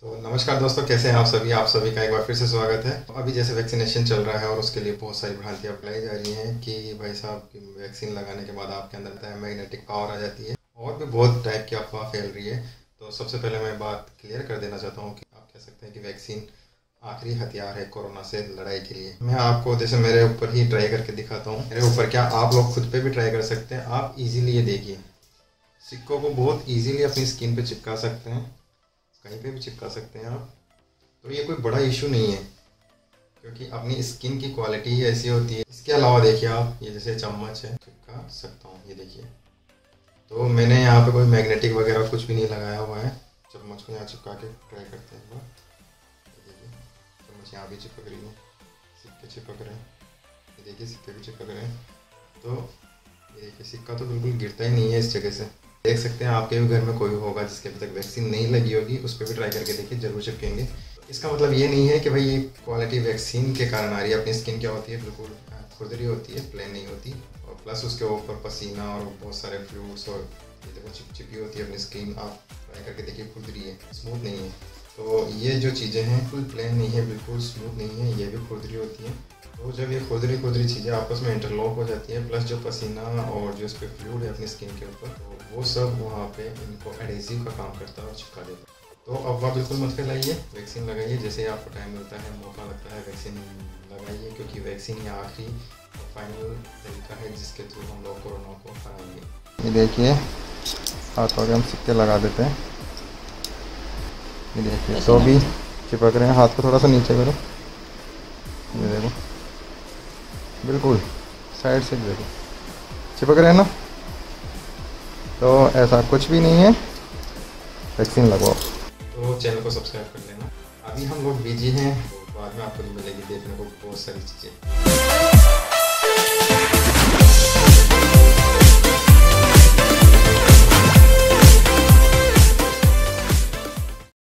तो नमस्कार दोस्तों, कैसे हैं आप सभी का एक बार फिर से स्वागत है। अभी जैसे वैक्सीनेशन चल रहा है और उसके लिए बहुत सारी भ्रांतियाँ फैलाई जा रही हैं कि भाई साहब की वैक्सीन लगाने के बाद आपके अंदर मैग्नेटिक पावर आ जाती है और भी बहुत टाइप की अफवाह फैल रही है। तो सबसे पहले मैं बात क्लियर कर देना चाहता हूँ कि आप कह सकते हैं कि वैक्सीन आखिरी हथियार है कोरोना से लड़ाई के लिए। मैं आपको जैसे मेरे ऊपर ही ट्राई करके दिखाता हूँ, मेरे ऊपर क्या आप लोग खुद पे भी ट्राई कर सकते हैं। आप इजीली ये देखिए, सिक्कों को बहुत इजीली अपनी स्किन पे चिपका सकते हैं, कहीं पे भी चिपका सकते हैं आप। तो ये कोई बड़ा इशू नहीं है क्योंकि अपनी स्किन की क्वालिटी ही ऐसी होती है। इसके अलावा देखिए आप, ये जैसे चम्मच है, चिपका सकता हूँ, ये देखिए। तो मैंने यहाँ पे कोई मैग्नेटिक वगैरह कुछ भी नहीं लगाया हुआ है। चम्मच को यहाँ चिपका के ट्राई करते हैं। देखिए चम्मच यहाँ भी चिपक रही है, सिक्के चिपक रहे हैं, ये देखिए सिक्के भी चिपक रहे हैं। तो ये देखिए सिक्का तो बिल्कुल गिरता ही नहीं है इस जगह से। देख सकते हैं आपके भी घर में कोई होगा जिसके अभी तक वैक्सीन नहीं लगी होगी, उस पर भी ट्राई करके देखिए, जरूर चिपकेंगे। इसका मतलब ये नहीं है कि भाई ये क्वालिटी वैक्सीन के कारण आ रही है। अपनी स्किन क्या होती है, बिल्कुल खुरदरी होती है, प्लेन नहीं होती। और प्लस उसके ऊपर पसीना और बहुत सारे फ्लूइड्स और ये देखो चिपचिपी होती है अपनी स्किन। आप ट्राई करके देखिए, खुरदरी है, स्मूथ नहीं है। तो ये जो चीज़ें हैं बिल्कुल प्लेन नहीं है, बिल्कुल स्मूथ नहीं है, ये भी खुरदरी होती है। तो जब ये खुरदरी चीज़ें आपस में इंटरलॉक हो जाती हैं, प्लस जो पसीना और जो इस पर फ्लूइड है अपनी स्किन के ऊपर, तो वो सब वहाँ पे इनको एडेसिव का काम करता है और चिपका देता है। तो अफवाह बिल्कुल मत फैलाइए, वैक्सीन लगाइए। जैसे आपको टाइम मिलता है, मौका लगता है, वैक्सीन लगाइए, क्योंकि वैक्सीन ही आखिरी और फाइनल तरीका है जिसके थ्रू हम लोग कोरोना को हराएंगे। ये देखिए हाथों के हम सिक्के लगा देते हैं, ये देखिए तो भी चिपक रहे हैं। हाथ को थोड़ा सा नीचे करो, ये देखो बिल्कुल साइड से देखो चिपक रहे हैं ना। तो ऐसा कुछ भी नहीं है, वैक्सीन लगवाओ। तो चैनल को सब्सक्राइब कर लेना। अभी हम लोग बिजी हैं, तो बाद में आपको मिलेगी देखने को बहुत सारी चीज़ें।